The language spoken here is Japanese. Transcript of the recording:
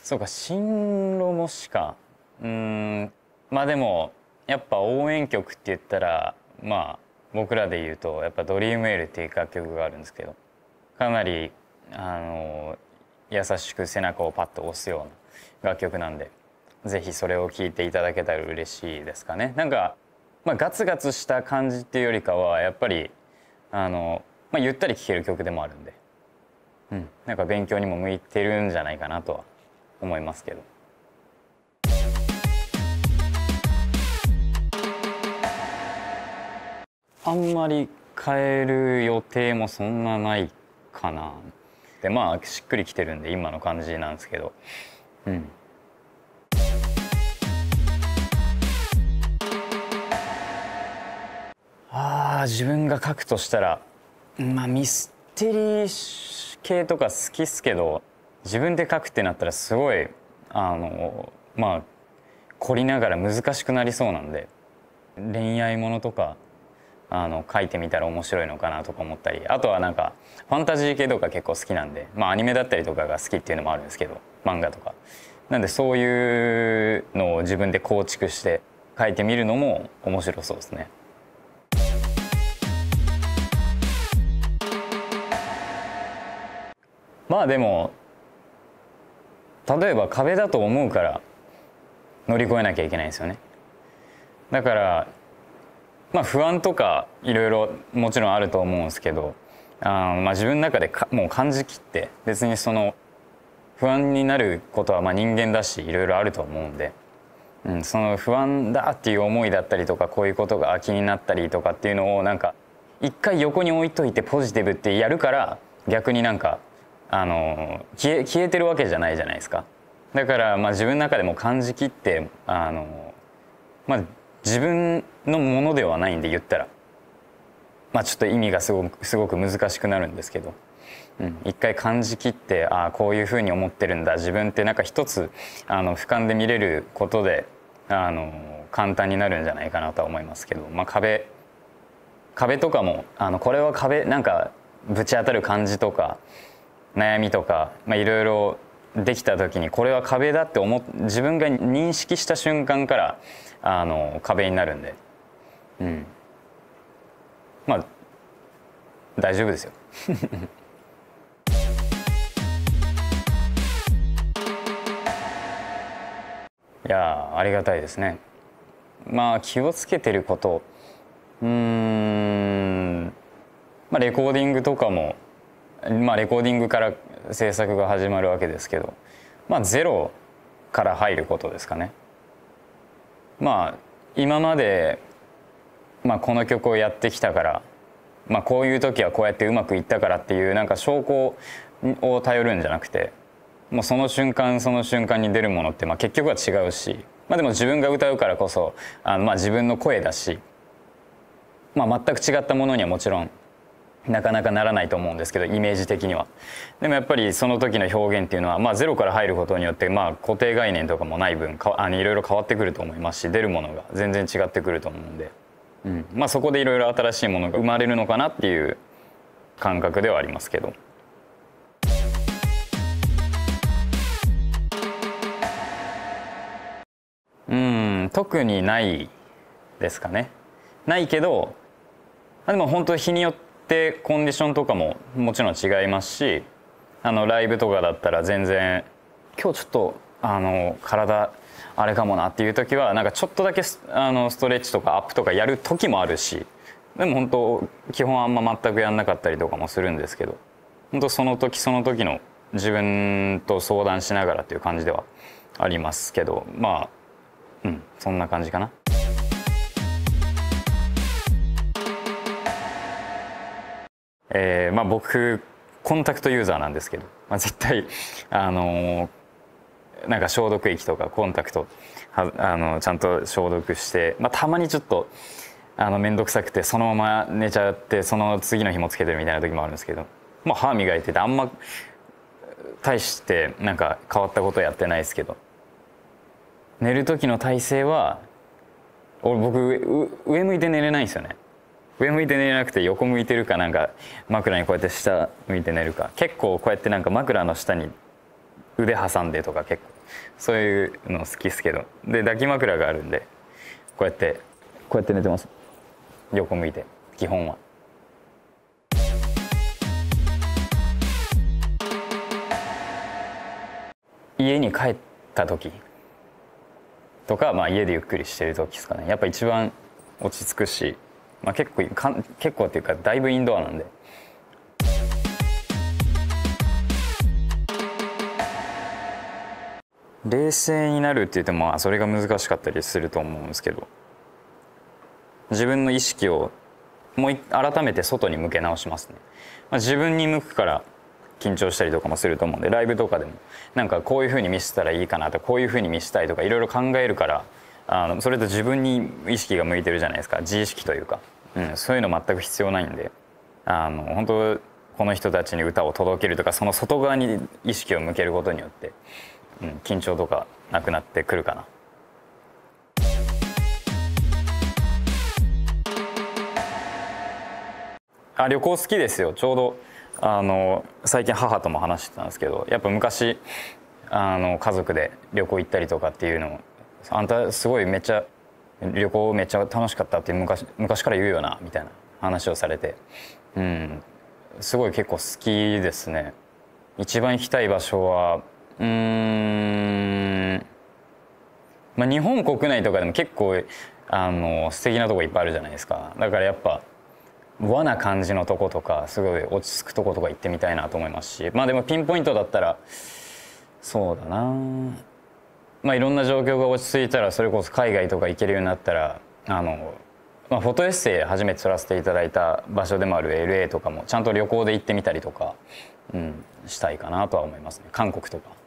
そうか、進路模試か。まあでもやっぱ応援曲って言ったら、まあ僕らで言うとやっぱ「ドリームエール」っていう楽曲があるんですけど、かなり優しく背中をパッと押すような楽曲なんで、ぜひそれを聴いていただけたら嬉しいですかね。なんか、まあ、ガツガツした感じっていうよりかはやっぱりまあ、ゆったり聴ける曲でもあるんで、なんか勉強にも向いてるんじゃないかなとは思いますけど。あんまり変える予定もそんなないかな。でまあしっくりきてるんで今の感じなんですけど、自分が書くとしたら、まあミステリー系とか好きっすけど、自分で書くってなったらすごいまあ凝りながら難しくなりそうなんで、恋愛ものとか書いてみたら面白いのかなとか思ったり、あとはなんかファンタジー系とか結構好きなんで、まあアニメだったりとかが好きっていうのもあるんですけど、漫画とかなんでそういうのを自分で構築して書いてみるのも面白そうですね。まあでも例えば壁だと思うから乗り越えなきゃいけないんですよね。だからまあ不安とかいろいろもちろんあると思うんですけど、まあ自分の中でもう感じきって、別にその不安になることはまあ人間だしいろいろあると思うんで、その不安だっていう思いだったりとか、こういうことが気になったりとかっていうのをなんか一回横に置いといてポジティブってやるから、逆になんか消えてるわけじゃないじゃないですか。だからまあ自分の中でも感じきってまあ自分のものではないんで言ったら、まあちょっと意味がすごく難しくなるんですけど、一回感じきって、こういうふうに思ってるんだ自分ってなんか一つ俯瞰で見れることで簡単になるんじゃないかなとは思いますけど、まあ壁とかもこれは壁なんかぶち当たる感じとか悩みとか、まあいろいろできた時にこれは壁だって自分が認識した瞬間から壁になるんで、まあ大丈夫ですよ。いやありがたいですね。まあ気をつけてること、まあレコーディングとかも、まあレコーディングから制作が始まるわけですけど、まあゼロから入ることですかね。まあ今まで、まあ、この曲をやってきたから、まあ、こういう時はこうやってうまくいったからっていうなんか証拠を頼るんじゃなくて、もうその瞬間その瞬間に出るものってまあ結局は違うし、まあ、でも自分が歌うからこそまあ自分の声だし、まあ、全く違ったものにはもちろんなかなかならないと思うんですけど、イメージ的には。でもやっぱりその時の表現っていうのは、まあ、ゼロから入ることによって、まあ、固定概念とかもない分いろいろ変わってくると思いますし、出るものが全然違ってくると思うんで、まあ、そこでいろいろ新しいものが生まれるのかなっていう感覚ではありますけど。特にないですかね。ないけど、でも本当日によってコンディションとかももちろん違いますし、ライブとかだったら全然今日ちょっと体あれかもなっていう時はなんかちょっとだけストレッチとかアップとかやる時もあるし、でも本当基本あんま全くやんなかったりとかもするんですけど、本当その時その時の自分と相談しながらっていう感じではありますけど、まあそんな感じかな。まあ僕コンタクトユーザーなんですけど、まあ、絶対なんか消毒液とかコンタクトちゃんと消毒して、まあ、たまにちょっと面倒くさくてそのまま寝ちゃってその次の日もつけてるみたいな時もあるんですけど、まあ、歯磨いててあんま大してなんか変わったことやってないですけど、寝る時の体勢は僕上向いて寝れないんですよね。上向いて寝れなくて横向いてるか、なんか枕にこうやって下向いて寝るか、結構こうやってなんか枕の下に腕挟んでとか結構そういうの好きですけど、で抱き枕があるんでこうやって寝てます。横向いて基本は。家に帰った時とか、家でゆっくりしてる時ですかね。やっぱ一番落ち着くし、結構っていうかだいぶインドアなんで。冷静になるって言ってもそれが難しかったりすると思うんですけど、自分の意識をもう改めて外に向け直しますね。自分に向くから緊張したりとかもすると思うんで、ライブとかでもなんかこういうふうに見せたらいいかなとか、こういうふうに見せたいとかいろいろ考えるから、それと自分に意識が向いてるじゃないですか、自意識というか、そういうの全く必要ないんで、本当この人たちに歌を届けるとか、その外側に意識を向けることによって、緊張とかなくなってくるかな。旅行好きですよ。ちょうど最近母とも話してたんですけど、やっぱ昔家族で旅行行ったりとかっていうのを、あんたすごいめっちゃ旅行めっちゃ楽しかったって昔から言うよなみたいな話をされて、すごい結構好きですね。一番行きたい場所は日本国内とかでも結構素敵なとこいっぱいあるじゃないですか。だからやっぱ和な感じのとことか、すごい落ち着くとことか行ってみたいなと思いますし、でもピンポイントだったらそうだな、いろんな状況が落ち着いたら、それこそ海外とか行けるようになったら、フォトエッセイ初めて撮らせていただいた場所でもある LA とかもちゃんと旅行で行ってみたりとか、したいかなとは思いますね。韓国とか。